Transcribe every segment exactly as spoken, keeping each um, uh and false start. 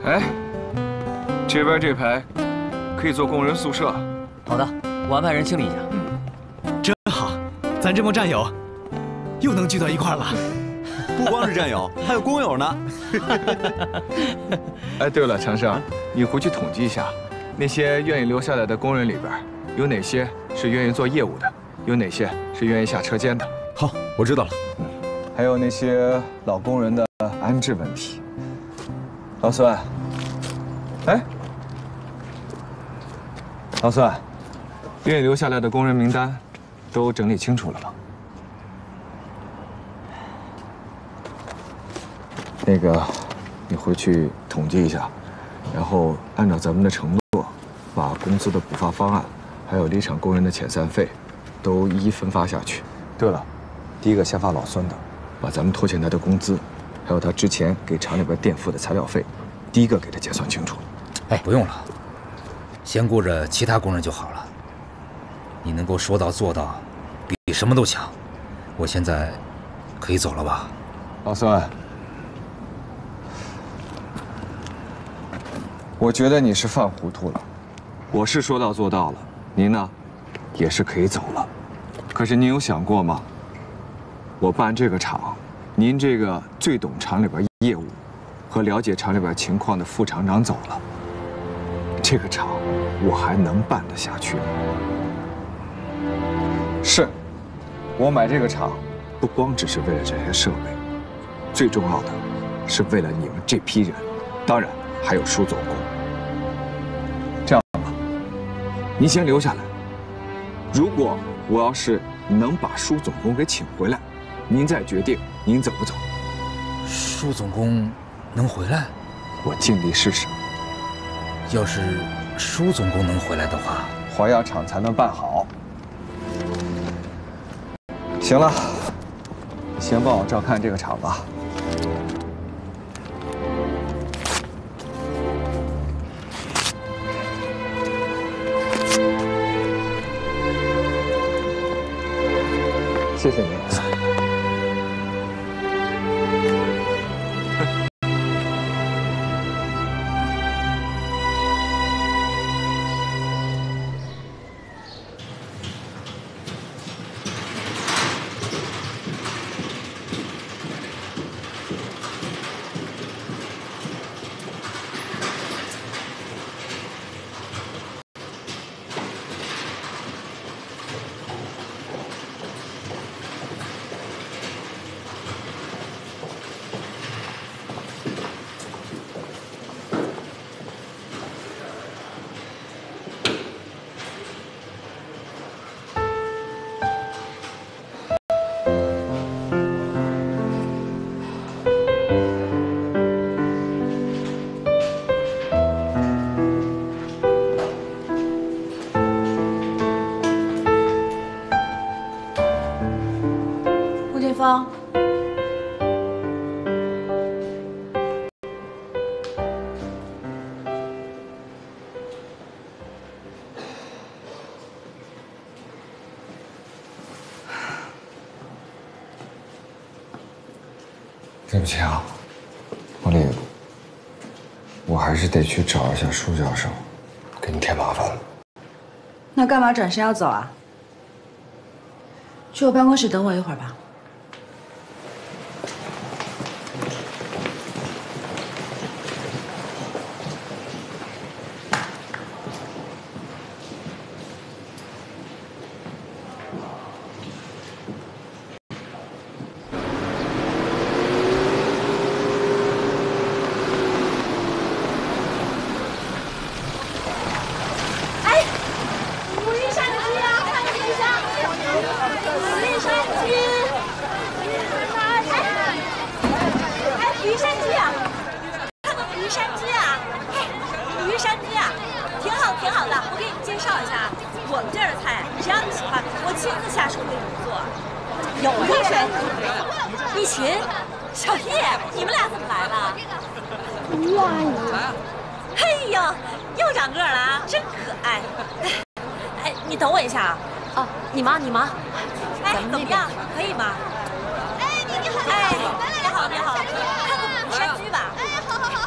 哎，这边这排可以做工人宿舍。 好的，我安排人清理一下。 嗯，真好，咱这帮战友又能聚到一块儿了。 不光是战友，还有工友呢。 哎，对了，常生，你回去统计一下，那些愿意留下来的工人里边，有哪些是愿意做业务的，有哪些是愿意下车间的。 好，我知道了。 嗯，还有那些老工人的安置问题。老孙，哎，老孙，愿意留下来的工人名单都整理清楚了吗？那个，你回去统计一下，然后按照咱们的承诺，把工资的补发方案，还有离场工人的遣散费，都一一分发下去。对了，第一个先发老孙的，把咱们拖欠他的工资，还有他之前给厂里边垫付的材料费，第一个给他结算清楚。 哎，不用了，先顾着其他工人就好了。你能够说到做到，比什么都强。我现在可以走了吧？ 老孙。我觉得你是犯糊涂了，我是说到做到了，您呢，也是可以走了。可是您有想过吗？我办这个厂，您这个最懂厂里边业务和了解厂里边情况的副厂长走了，这个厂我还能办得下去吗？是，我买这个厂，不光只是为了这些设备，最重要的是为了你们这批人，当然还有舒总工。这样吧，您先留下来。如果我要是能把舒总工给请回来，您再决定您走不走。 舒总工能回来？ 我尽力试试。 要是舒总工能回来的话， 华亚厂才能办好。行了，你先帮我照看这个厂吧。谢谢你，老孙。 方， 对不起啊，王丽，我还是得去找一下舒教授，给你添麻烦了。 那干嘛转身要走啊？去我办公室等我一会儿吧。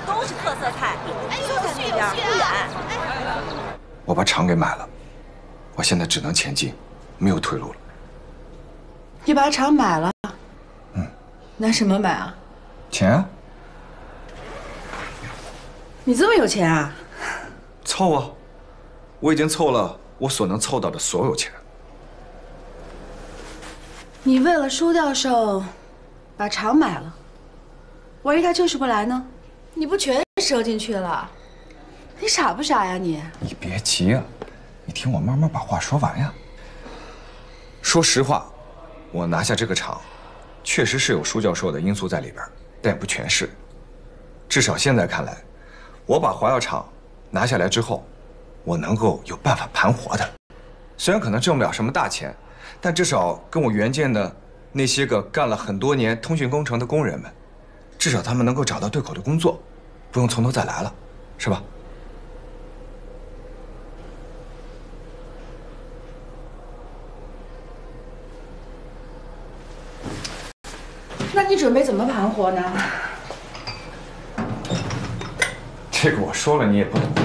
都是特色菜，就在那边不远。 我把厂给买了，我现在只能前进，没有退路了。 你把厂买了？ 嗯。 拿什么买啊？ 钱啊。 你这么有钱啊？ 凑啊！我已经凑了我所能凑到的所有钱。 你为了舒教授，把厂买了，万一他就是不来呢？你不全折进去了？你傻不傻呀你？ 你别急啊，你听我慢慢把话说完呀。说实话，我拿下这个厂，确实是有舒教授的因素在里边，但也不全是。至少现在看来，我把华药厂拿下来之后，我能够有办法盘活的。虽然可能挣不了什么大钱，但至少跟我原建的那些个干了很多年通讯工程的工人们，至少他们能够找到对口的工作，不用从头再来了，是吧？ 那你准备怎么盘活呢？ 这个我说了你也不懂。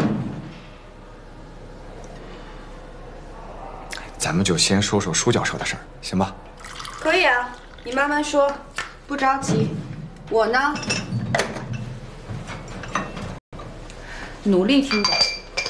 咱们就先说说舒教授的事儿，行吧？ 可以啊，你慢慢说，不着急。我呢，努力听懂。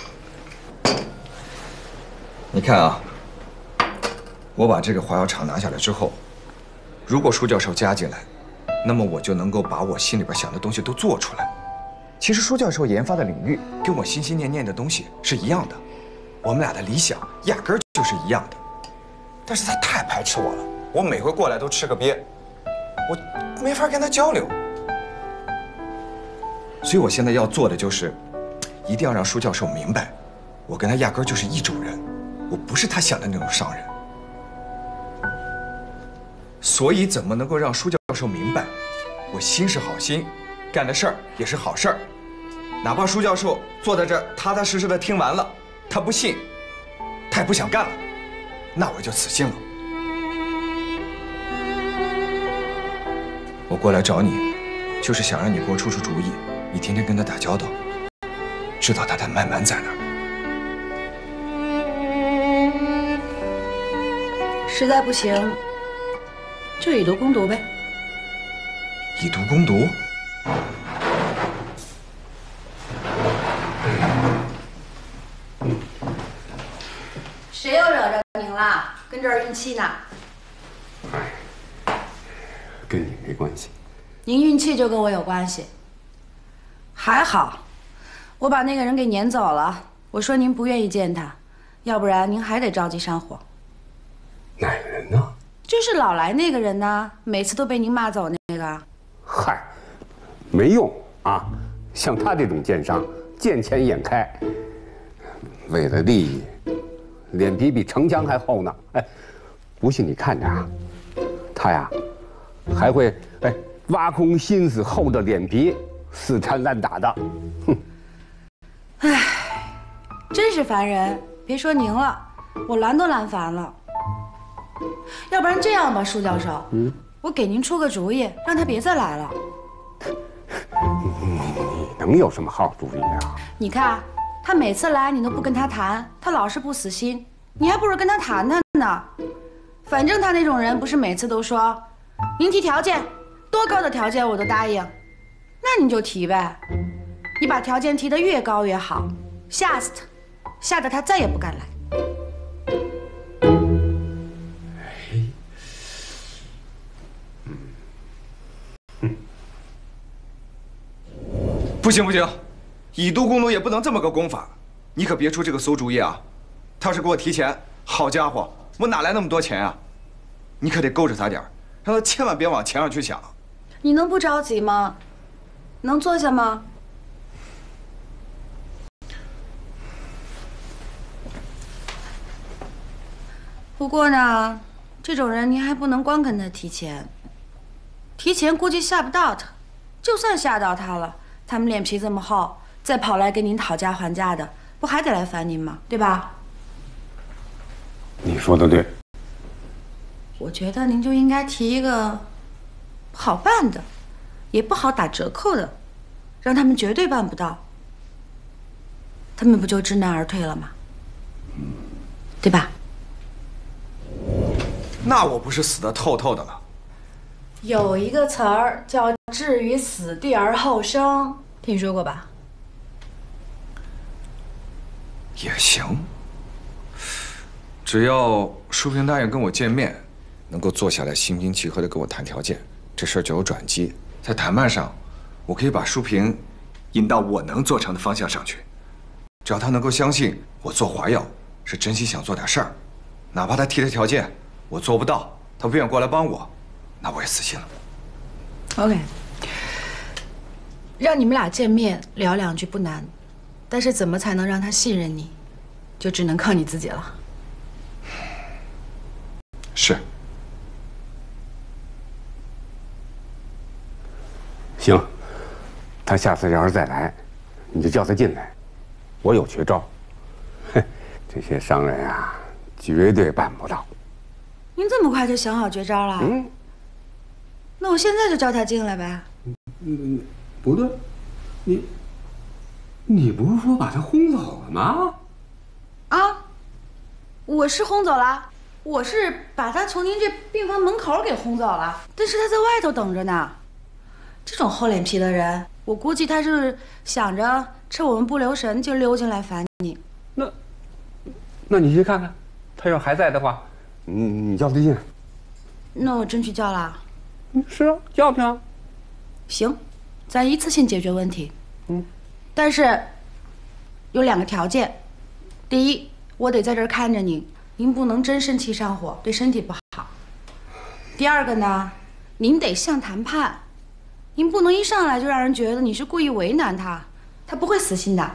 你看啊，我把这个华药厂拿下来之后，如果舒教授加进来，那么我就能够把我心里边想的东西都做出来。其实舒教授研发的领域跟我心心念念的东西是一样的，我们俩的理想压根儿就是一样的。但是他太排斥我了，我每回过来都吃个瘪，我没法跟他交流。所以我现在要做的就是，一定要让舒教授明白，我跟他压根儿就是一种人，我不是他想的那种商人。所以怎么能够让舒教授明白，我心是好心，干的事儿也是好事儿。哪怕舒教授坐在这儿踏踏实实的听完了，他不信，他也不想干了，那我就死心了。我过来找你，就是想让你给我出出主意，你天天跟他打交道，知道他的慢慢在哪儿。 实在不行，就以毒攻毒呗。 以毒攻毒？ 谁又惹着您了？跟这儿运气呢？ 哎，跟你没关系。 您运气就跟我有关系。还好，我把那个人给撵走了。我说您不愿意见他，要不然您还得着急上火。 哪个人呢？ 就是老来那个人呢，每次都被您骂走那个。 嗨，没用啊！像他这种奸商，见钱眼开，为了利益，脸皮比城墙还厚呢。哎，不信你看着啊，他呀，还会哎挖空心思，厚着脸皮，死缠烂打的。哼！ 唉，真是烦人！别说您了，我拦都拦烦了。要不然这样吧，舒教授，嗯，我给您出个主意，让他别再来了。 你你能有什么好主意啊？ 你看，他每次来你都不跟他谈，他老是不死心，你还不如跟他谈谈呢。反正他那种人不是每次都说，您提条件，多高的条件我都答应，那你就提呗。你把条件提得越高越好，吓死他，吓得他再也不敢来。 不行不行，以毒攻毒也不能这么个攻法，你可别出这个馊主意啊！他要是给我提钱，好家伙，我哪来那么多钱啊？你可得勾着他点儿，让他千万别往钱上去想。 你能不着急吗？能坐下吗？不过呢，这种人您还不能光跟他提钱，提钱估计吓不到他，就算吓到他了。他们脸皮这么厚，再跑来跟您讨价还价的，不还得来烦您吗？对吧？ 你说的对。 我觉得您就应该提一个不好办的，也不好打折扣的， 让他们绝对办不到，他们不就知难而退了吗？对吧？ 那我不是死得透透的了？ 有一个词儿叫“置于死地而后生”，听说过吧？ 也行，只要淑萍答应跟我见面，能够坐下来心平气和地跟我谈条件，这事儿就有转机。在谈判上，我可以把淑萍引到我能做成的方向上去。只要她能够相信我做华药是真心想做点事儿，哪怕她提的条件我做不到，她不愿过来帮我，那我也死心了。 OK， 让你们俩见面聊两句不难，但是怎么才能让他信任你，就只能靠你自己了。 是。 行，他下次要是再来，你就叫他进来，我有绝招。哼，这些商人啊，绝对办不到。 您这么快就想好绝招了？嗯。那我现在就叫他进来呗。 嗯，不对，你，你不是说把他轰走了吗？ 啊，我是轰走了，我是把他从您这病房门口给轰走了，但是他在外头等着呢。这种厚脸皮的人，我估计他是想着趁我们不留神就溜进来烦你。 那，那你去看看，他要还在的话，你你叫他进。 那我真去叫了。 是啊，叫他。 行，咱一次性解决问题。 嗯， 但是有两个条件：第一，我得在这儿看着您，您不能真生气上火，对身体不好；第二个呢，您得像谈判。您不能一上来就让人觉得你是故意为难他，他不会死心的。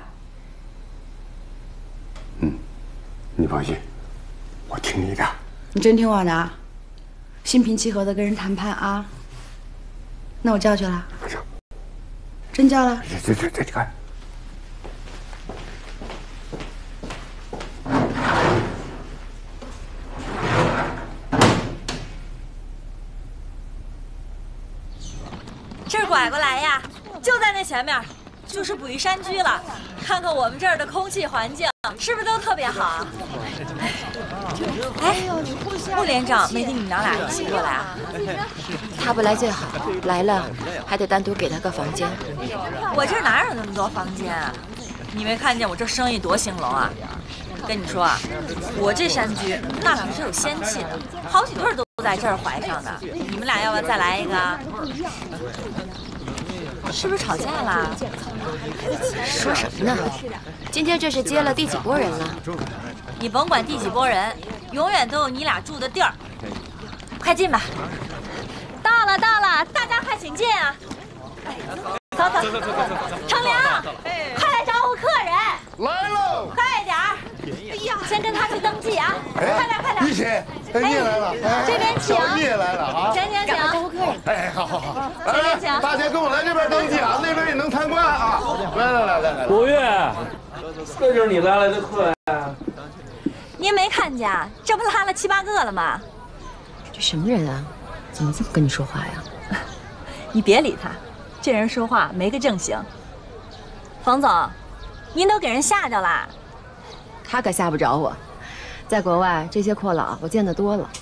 嗯，你放心，我听你的。 你真听我的，心平气和的跟人谈判啊。那我叫去了。真叫了。 这这这这看。 这儿拐过来呀，就在那前面，就是捕鱼山居了。看看我们这儿的空气环境，是不是都特别好？哎，穆连长没跟你们娘俩一起过来啊？ 他不来最好，来了还得单独给他个房间。 我这儿哪有那么多房间啊？你没看见我这生意多兴隆啊？跟你说啊，我这山居那两是有仙气的，好几对都在这儿怀上的。你们俩要不要再来一个？是不是吵架了？ 说什么呢？今天这是接了第几拨人了？ 你甭管第几拨人，永远都有你俩住的地儿。快进吧。到了到了，大家快请进啊！走走走走走，程良，快来招呼客人。 来喽！ 快点儿！哎呀，先跟他去登记啊！快点快点！ 玉姐，哎，你也来了， 这边请。 小玉也来了啊！ 请请请， 招呼客人。 哎，好好好， 这边请。 大家跟我来这边登记啊，那边也能参观啊！来来来来来， 古月，这就是你拉来的客呀？ 您没看见，这不拉了七八个了吗？ 这什么人啊？怎么这么跟你说话呀？ 你别理他，这人说话没个正形。冯总，您都给人吓着了。 他可吓不着我，在国外这些阔佬我见得多了。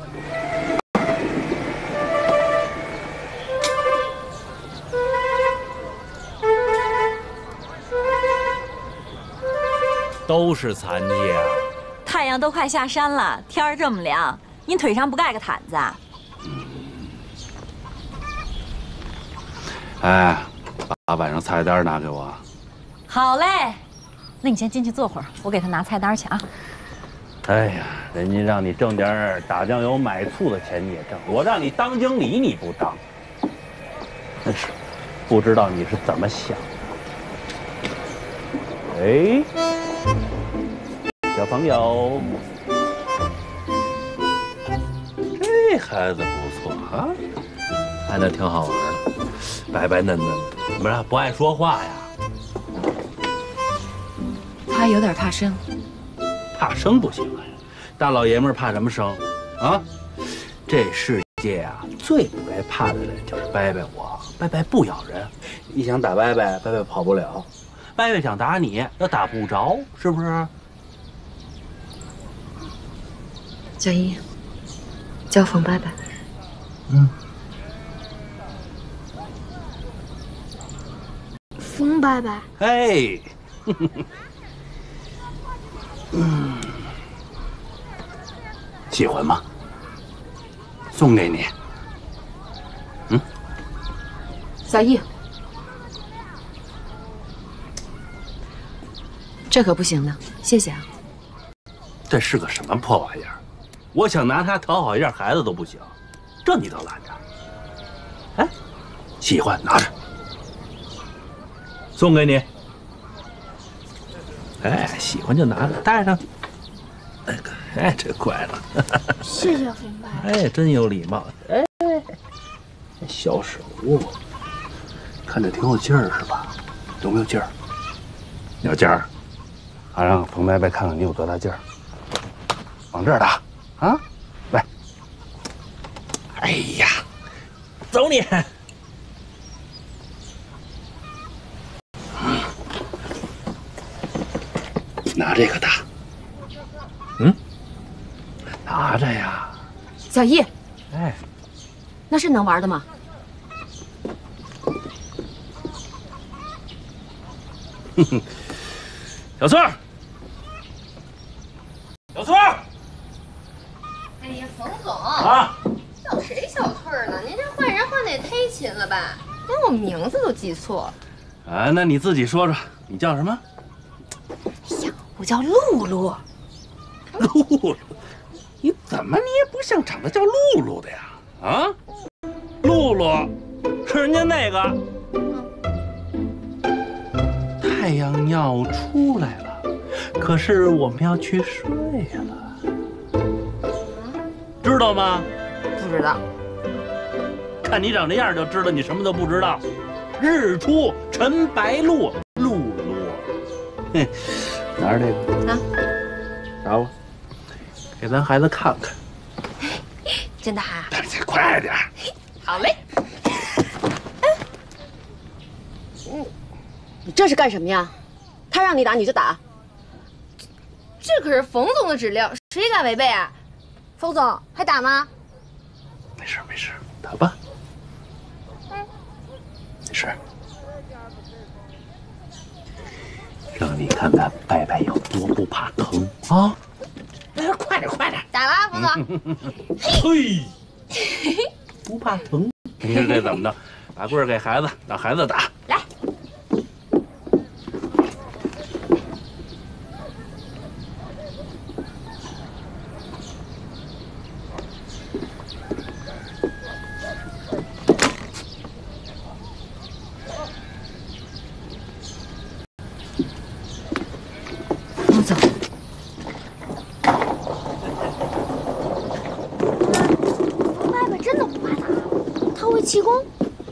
都是残疾啊！ 太阳都快下山了，天儿这么凉，您腿上不盖个毯子啊？ 哎，把晚上菜单拿给我。 好嘞，那你先进去坐会儿，我给他拿菜单去啊。 哎呀，人家让你挣点打酱油买醋的钱你也挣，我让你当经理你不当，真是不知道你是怎么想的。哎，小朋友，这孩子不错啊，看着挺好玩的，白白嫩嫩的，怎么着不爱说话呀？ 他有点怕生， 怕生不行啊，大老爷们儿怕什么生啊？这世界啊，最不该怕的人就是伯伯我。伯伯不咬人，你想打伯伯，伯伯跑不了；伯伯想打你，又打不着，是不是？ 小姨，叫冯伯伯。 嗯。 冯伯伯。 哎。嗯。喜欢吗？送给你。嗯。 小易，这可不行呢，谢谢啊。 这是个什么破玩意儿？我想拿它讨好一下孩子都不行，这你都拦着？哎，喜欢拿着，送给你。哎，喜欢就拿着，带上。哎，哎，这乖了。 谢谢冯伯。 哎，真有礼貌。哎，小手，看着挺有劲儿是吧？有没有劲儿？有劲儿。好，让冯伯伯看看你有多大劲儿。往这儿打，啊，来。哎呀，走你！嗯，拿这个打。嗯，拿着呀。 小易， 哎， 那是能玩的吗？ 哼哼，小翠儿，小翠儿。 哎呀，冯总啊， 叫谁小翠儿呢？您这换人换的也太勤了吧，连我名字都记错。 啊，那你自己说说，你叫什么？ 哎呀，我叫露露。 露露，你怎么你也不像长得叫露露的呀？啊，露露是人家那个。太阳要出来了，可是我们要去睡了，知道吗？ 不知道。 看你长这样就知道你什么都不知道。日出沉白露，露露，哼，拿着这个啊， 打我，给咱孩子看看。 真的啊？ 快点！ 好嘞。 嗯，你这是干什么呀？他让你打你就打。 这可是冯总的指令，谁敢违背啊？冯总还打吗？ 没事没事，打吧。嗯，没事。让你看看伯伯有多不怕疼啊！哎，快点快点！ 打了，冯总。 嘿，不怕疼。你看这怎么着？把棍儿给孩子，让孩子打。 来。 冯总， 冯伯伯真的不怕打，他会气功。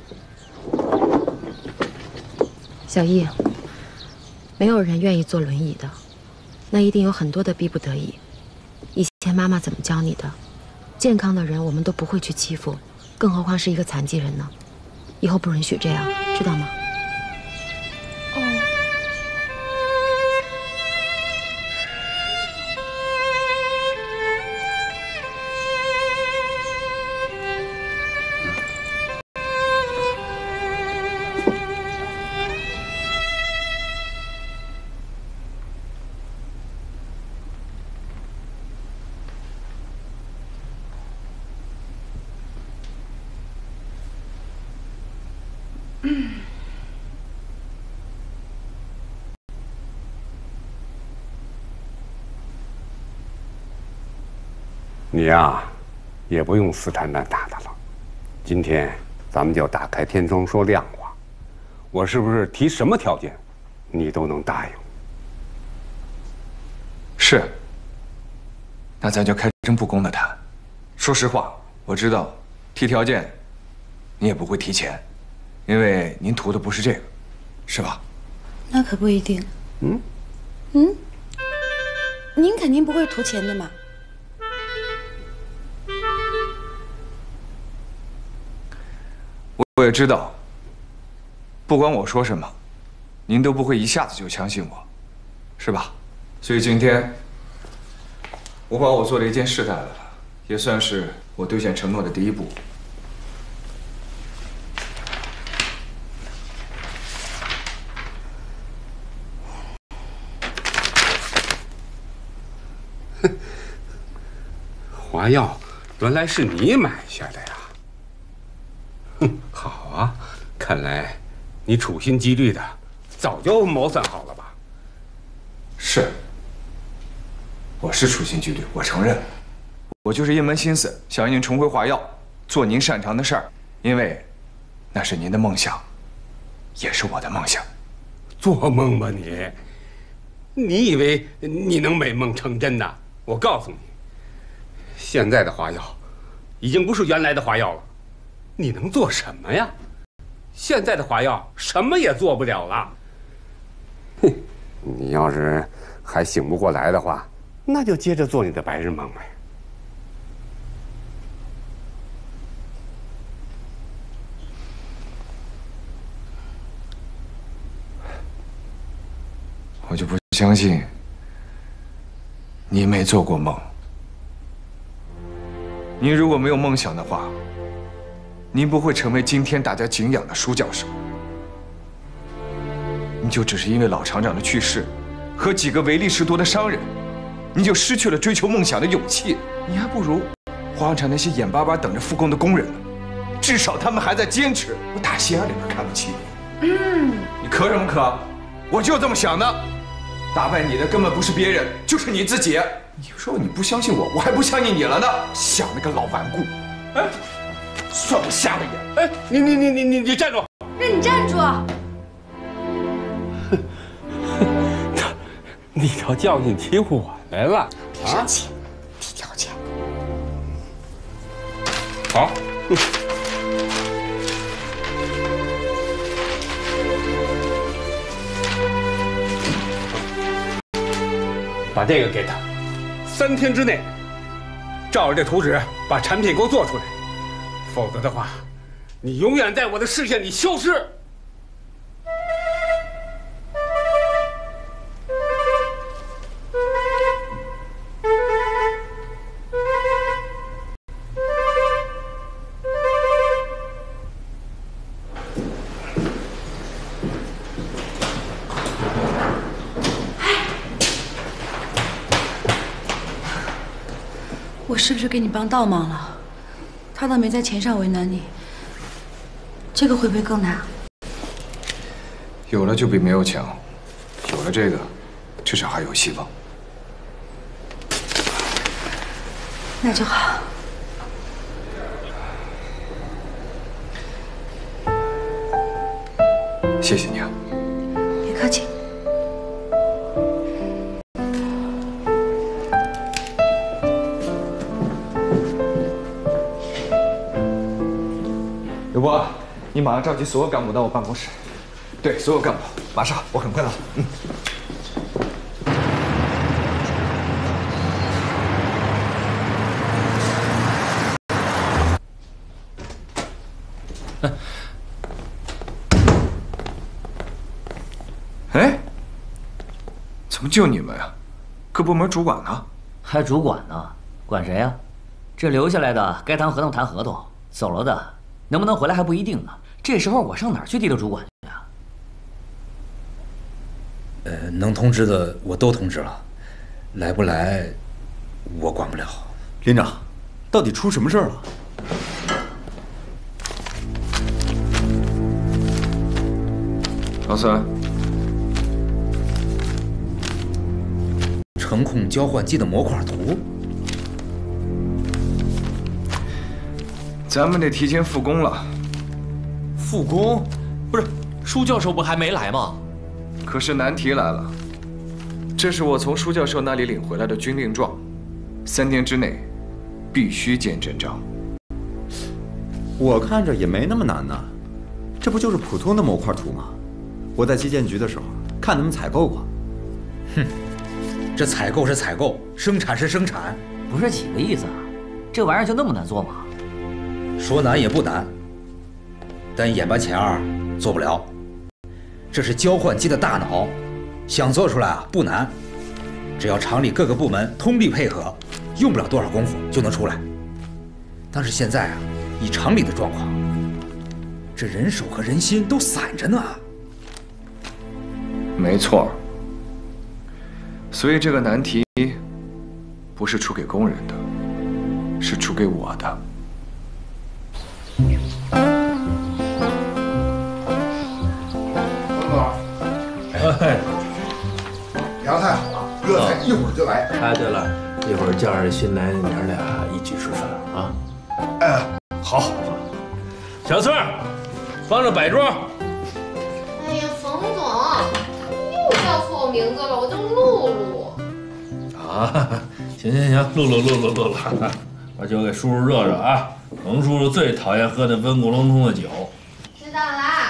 小易，没有人愿意坐轮椅的，那一定有很多的逼不得已。以前妈妈怎么教你的？健康的人我们都不会去欺负，更何况是一个残疾人呢？以后不允许这样，知道吗？ 哦。 你呀，也不用死缠烂打的了。今天咱们就打开天窗说亮话，我是不是提什么条件，你都能答应？ 是。那咱就开诚布公的谈。说实话，我知道提条件，你也不会提钱，因为您图的不是这个，是吧？ 那可不一定。嗯，嗯，您肯定不会图钱的嘛。 我也知道，不管我说什么，您都不会一下子就相信我，是吧？所以今天，我把我做的一件事带来了，也算是我兑现承诺的第一步。 华药原来是你买下的呀？哼，好啊，看来你处心积虑的，早就谋算好了吧？ 是，我是处心积虑，我承认，我就是一门心思想让您重回华药，做您擅长的事儿，因为那是您的梦想，也是我的梦想。 做梦吧你！你以为你能美梦成真呐？我告诉你。现在的华药，已经不是原来的华药了。你能做什么呀？现在的华药什么也做不了了。哼，你要是还醒不过来的话，那就接着做你的白日梦呗。 我就不相信你没做过梦。您如果没有梦想的话，您不会成为今天大家敬仰的舒教授。你就只是因为老厂长的去世和几个唯利是图的商人，你就失去了追求梦想的勇气。你还不如华阳厂那些眼巴巴等着复工的工人呢，至少他们还在坚持。我打心眼里边看不起你。嗯，你咳什么咳？我就这么想的。打败你的根本不是别人，就是你自己。你说你不相信我，我还不相信你了呢。想那个老顽固，哎，算我瞎了眼。 哎，你你你你你你站住！ 让你站住！ 你条教训提我来了， 别生气，提条件。 好。把这个给他，三天之内，照着这图纸把产品给我做出来，否则的话，你永远在我的视线里消失。 我是不是给你帮倒忙了？他倒没在钱上为难你，这个会不会更难？ 有了就比没有强，有了这个，至少还有希望。 那就好。 谢谢你啊。 别客气。 刘波，你马上召集所有干部到我办公室。对，所有干部，马上，我很快到。嗯。哎，怎么就你们呀？各部门主管呢？ 还主管呢？管谁呀？这留下来的该谈合同谈合同，走了的能不能回来还不一定呢。这时候我上哪儿去提溜主管去呀？ 呃，能通知的我都通知了，来不来我管不了。 连长，到底出什么事儿了？ 老三， 程控交换机的模块图， 咱们得提前复工了。 复工？不是，舒教授不还没来吗？ 可是难题来了，这是我从舒教授那里领回来的军令状，三天之内必须见真章。 我看着也没那么难呢，这不就是普通的模块图吗？我在基建局的时候看他们采购过。 哼，这采购是采购，生产是生产， 不是几个意思啊？这玩意儿就那么难做吗？ 说难也不难。 但眼巴前儿做不了。这是交换机的大脑，想做出来啊不难，只要厂里各个部门通力配合，用不了多少功夫就能出来。但是现在啊，以厂里的状况，这人手和人心都散着呢。 没错。所以这个难题不是出给工人的，是出给我的。 哎，凉菜好了，热菜一会儿就来。 哎，对了，一会儿叫上新来的娘俩一起吃饭啊。 哎，好好。 小翠儿，帮着摆桌。 哎呀，冯总，又叫错我名字了，我叫露露。 啊，行行行，露露露露露露，把酒给叔叔热热啊。冯叔叔最讨厌喝那温咕隆咚的酒。 知道啦。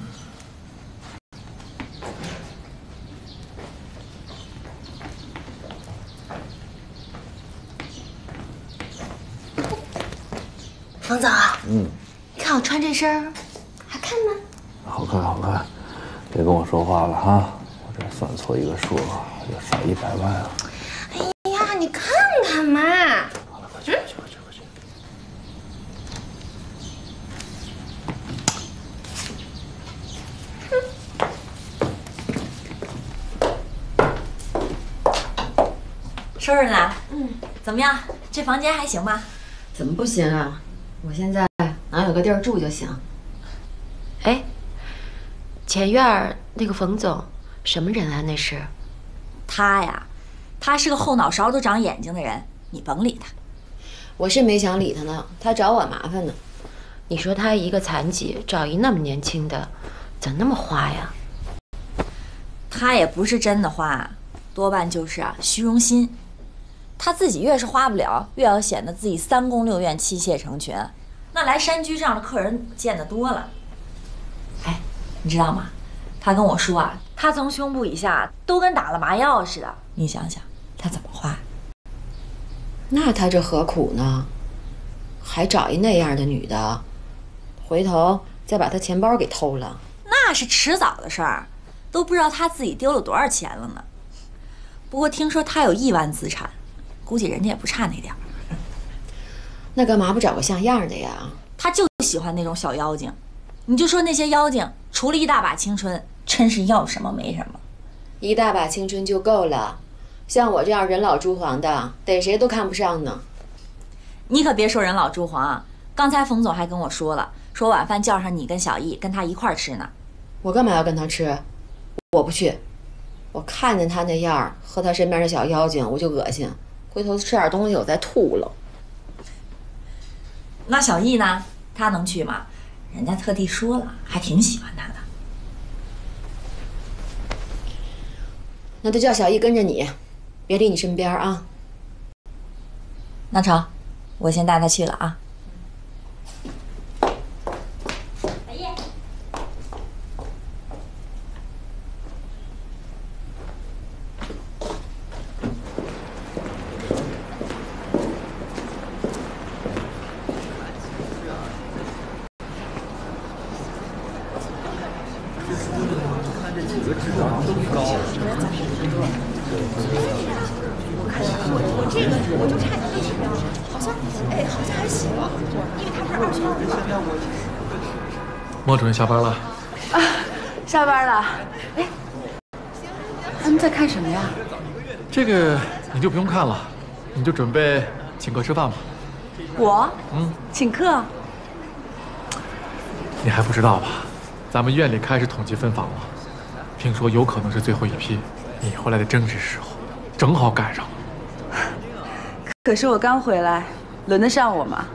冯总， 嗯， 你看我穿这身好看吗？ 好看好看，别跟我说话了哈，我这算错一个数，我就少一百万啊。 哎呀，你看看嘛。 好了，快去快去快去快去。 收拾呢？嗯，怎么样？这房间还行吗？ 怎么不行啊？我现在能有个地儿住就行。哎，前院儿那个冯总什么人啊？那是？ 他呀，他是个后脑勺都长眼睛的人，你甭理他。 我是没想理他呢，他找我麻烦呢。你说他一个残疾找一那么年轻的，怎么那么花呀？ 他也不是真的花，多半就是啊虚荣心。他自己越是花不了，越要显得自己三宫六院妻妾成群。那来山居这样的客人见得多了。哎，你知道吗？他跟我说啊，他从胸部以下都跟打了麻药似的。你想想，他怎么花？ 那他这何苦呢？还找一那样的女的，回头再把他钱包给偷了， 那是迟早的事儿，都不知道他自己丢了多少钱了呢。不过听说他有亿万资产，估计人家也不差那点儿。 那干嘛不找个像样的呀？ 他就喜欢那种小妖精。你就说那些妖精，除了一大把青春，真是要什么没什么。 一大把青春就够了，像我这样人老珠黄的，逮谁都看不上呢。 你可别说人老珠黄，刚才冯总还跟我说了，说晚饭叫上你跟小易跟他一块儿吃呢。 我干嘛要跟他吃？我不去。我看见他那样和他身边的小妖精，我就恶心。回头吃点东西，我再吐了。 那小易呢？他能去吗？人家特地说了，还挺喜欢他的。 那就叫小易跟着你，别离你身边啊。 那成，我先带他去了啊。小易。 我这个我就差点意识到，好像哎好像还行，因为他不是二圈的。 莫主任下班了。 啊，下班了。哎，他们在看什么呀？ 这个你就不用看了，你就准备请客吃饭吧。 我？ 嗯， 请客？ 你还不知道吧？咱们院里开始统计分房了，听说有可能是最后一批，你回来的正是时候，正好赶上。 可是我刚回来，轮得上我吗？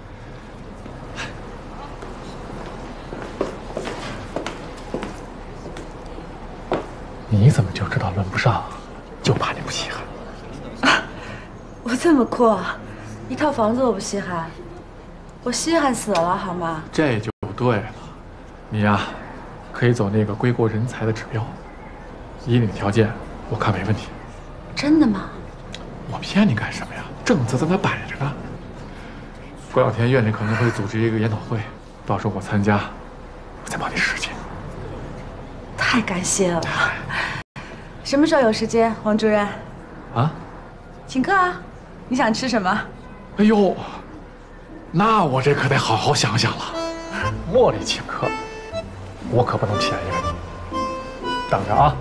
你怎么就知道轮不上？就怕你不稀罕。 啊、我这么阔，一套房子我不稀罕，我稀罕死了，好吗？ 这就对了，你呀，可以走那个归国人才的指标，以你的条件，我看没问题。 真的吗？ 我骗你干什么呀？政策在那摆着呢。过两天院里可能会组织一个研讨会，到时候我参加， 再帮你实现。 太感谢了。什么时候有时间，王主任？ 啊？ 请客啊！你想吃什么？ 哎呦，那我这可得好好想想了。茉莉请客，我可不能便宜了你。等着啊！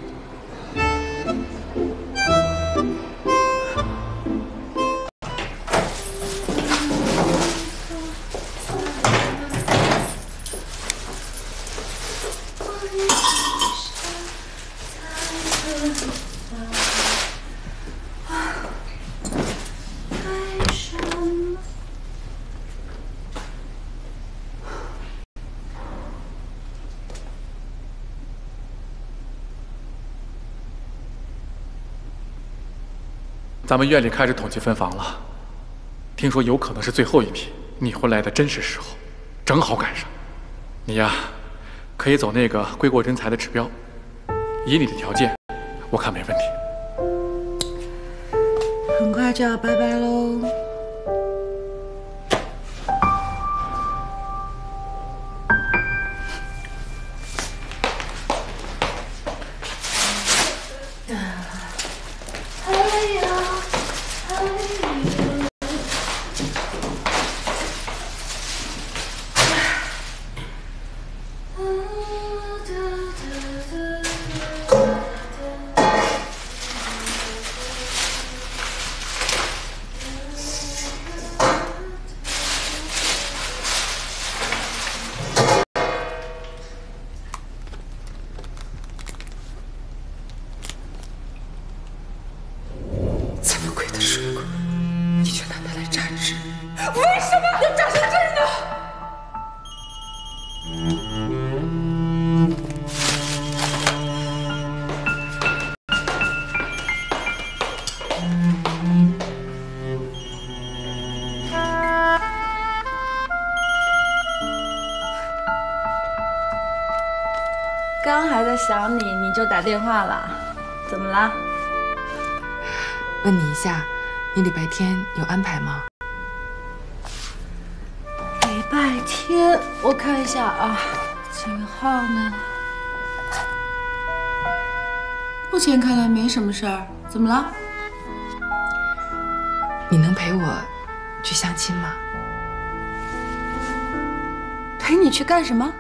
咱们院里开始统计分房了，听说有可能是最后一批，你回来的真实时候，正好赶上。你呀，可以走那个归国人才的指标，以你的条件，我看没问题。 很快就要拜拜喽。刚还在想你，你就打电话了，怎么了？ 问你一下，你礼拜天有安排吗？ 礼拜天，我看一下啊，几号呢？目前看来没什么事儿，怎么了？ 你能陪我去相亲吗？ 陪你去干什么？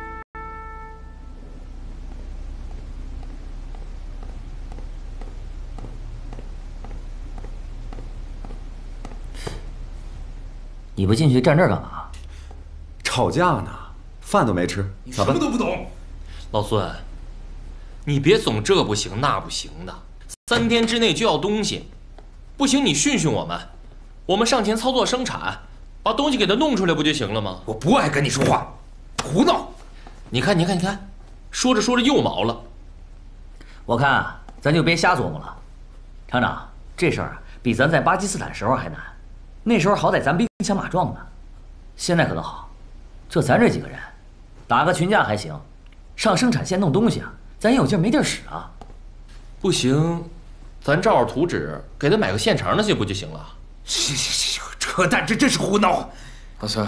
你不进去站这儿干嘛？ 吵架呢，饭都没吃。 你什么都不懂。老孙，你别总这不行那不行的，三天之内就要东西，不行你训训我们，我们上前操作生产，把东西给他弄出来不就行了吗？ 我不爱跟你说话，胡闹！ 你看，你看，你看，说着说着又毛了。 我看啊，咱就别瞎琢磨了。厂长，这事儿啊，比咱在巴基斯坦时候还难。那时候好歹咱兵强马壮呢，现在可倒好，就咱这几个人，打个群架还行，上生产线弄东西啊，咱也有劲没地儿使啊。 不行，咱照着图纸给他买个现成的去不就行了？ 行行行，扯淡，这真是胡闹！ 老孙，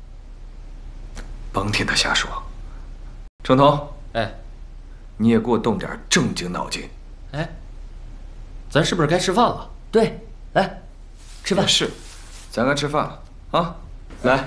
甭听他瞎说。程彤， 哎， 你也给我动点正经脑筋。 哎，咱是不是该吃饭了？ 对，来，吃饭。 是。咱该吃饭了啊！来，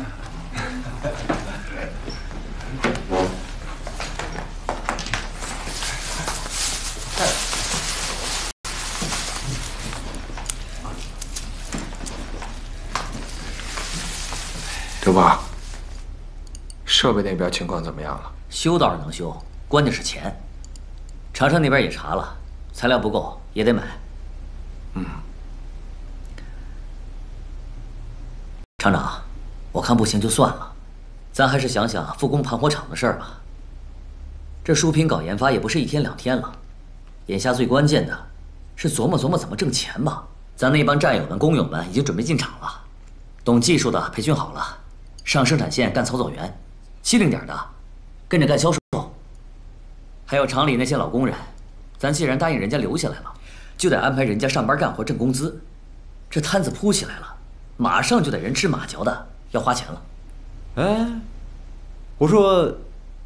周爸，设备那边情况怎么样了？ 修倒是能修，关键是钱。长城那边也查了，材料不够也得买。 嗯。厂长， 我看不行就算了，咱还是想想复工盘火厂的事儿吧。这舒平搞研发也不是一天两天了，眼下最关键的是琢磨琢磨怎么挣钱吧。咱那帮战友们、工友们已经准备进厂了，懂技术的培训好了，上生产线干操作员，机灵点的跟着干销售。还有厂里那些老工人，咱既然答应人家留下来了，就得安排人家上班干活挣工资。这摊子铺起来了，马上就得人吃马嚼的要花钱了。 哎，我说，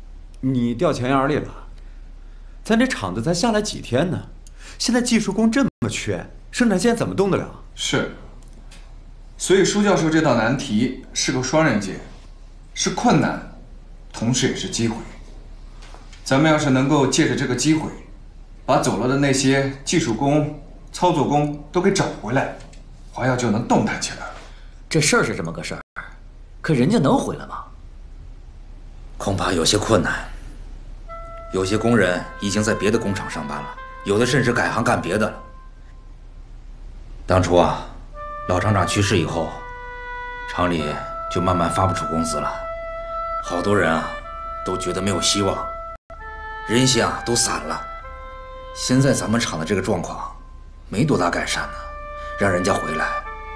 你掉钱眼里了。咱这厂子才下来几天呢，现在技术工这么缺，生产线怎么动得了？ 是。所以舒教授这道难题是个双刃剑，是困难，同时也是机会。咱们要是能够借着这个机会，把走了的那些技术工、操作工都给找回来，华药就能动弹起来了。 这事儿是这么个事儿，可人家能回来吗？ 恐怕有些困难。有些工人已经在别的工厂上班了，有的甚至改行干别的了。当初啊，老厂长去世以后，厂里就慢慢发不出工资了，好多人啊都觉得没有希望，人心啊都散了。现在咱们厂的这个状况没多大改善呢，让人家回来，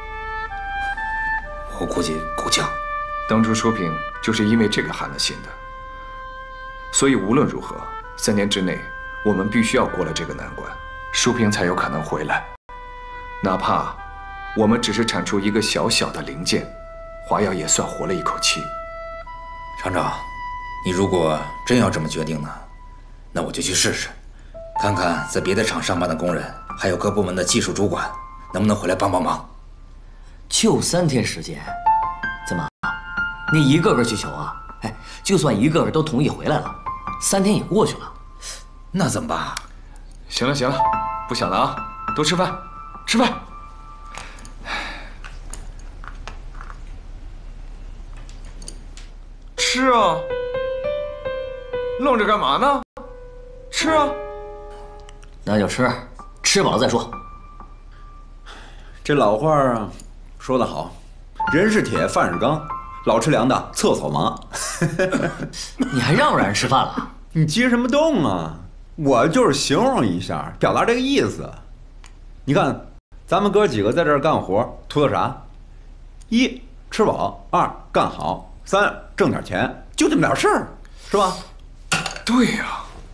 我估计够呛。 当初舒平就是因为这个寒了心的，所以无论如何，三年之内我们必须要过了这个难关，舒平才有可能回来。哪怕我们只是产出一个小小的零件，华药也算活了一口气。 厂长，你如果真要这么决定呢，那我就去试试，看看在别的厂上班的工人，还有各部门的技术主管，能不能回来帮帮忙。 就三天时间，怎么，你一个个去求啊？哎，就算一个个都同意回来了，三天也过去了， 那怎么办？ 行了行了，不想了啊，都吃饭，吃饭。吃啊！愣着干嘛呢？吃啊！ 那就吃，吃饱了再说。 这老话啊，说得好，人是铁，饭是钢，老吃凉的，厕所忙。 你还让不让人吃饭了？ 你激什么动啊？我就是形容一下，表达这个意思。你看，咱们哥几个在这儿干活，图的啥？一吃饱，二干好，三挣点钱，就这么点事儿，是吧？ 对呀。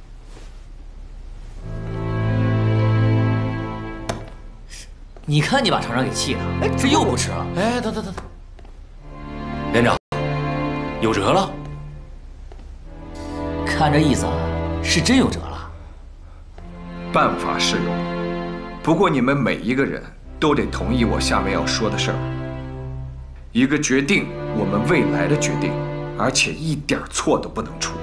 你看你把厂长给气的，这又不吃了。 哎，等等等等，连长，有辙了？ 看这意思，是真有辙了。 办法是有，不过你们每一个人都得同意我下面要说的事儿。一个决定我们未来的决定，而且一点错都不能出。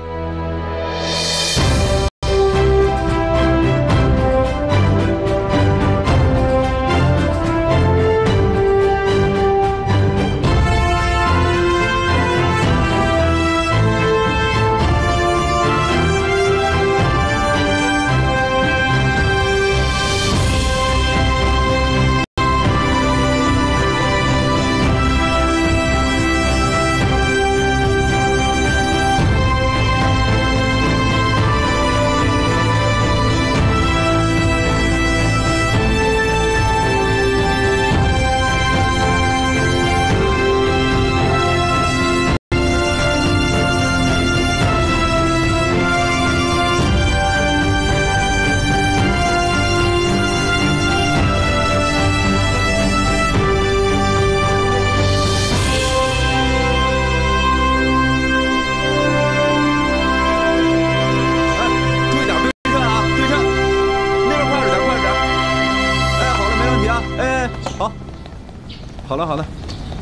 好了好了，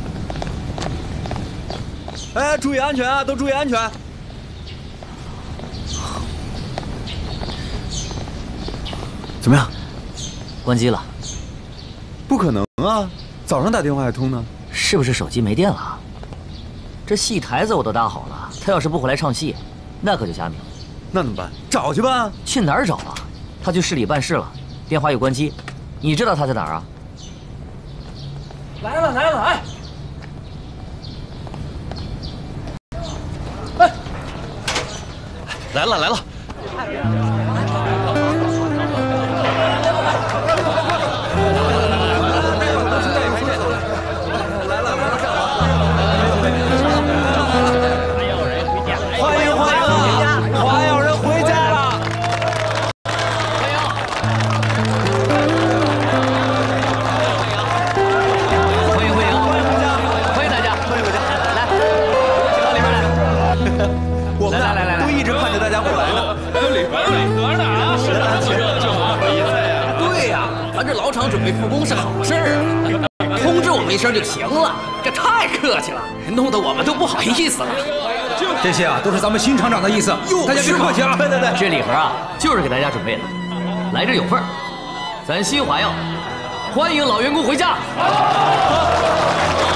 哎，注意安全啊，都注意安全。怎么样？ 关机了。 不可能啊，早上打电话还通呢。 是不是手机没电了？这戏台子我都搭好了，他要是不回来唱戏，那可就瞎命了。 那怎么办？找去吧。 去哪儿找啊？他去市里办事了，电话又关机。你知道他在哪儿啊？ 来了来了，哎，哎， 来了来了。 欢迎欢迎，华药人回家了。 欢迎欢迎欢迎大家，欢迎回家，来，请到里边来。 我们来来来，都一直盼着大咱这老厂准备复工是好事儿啊，通知我们一声就行了。这太客气了，弄得我们都不好意思了。 这些啊，都是咱们新厂长的意思，大家别客气啊。 对对对， 这礼盒啊，就是给大家准备的，来之有份儿。咱新华药欢迎老员工回家。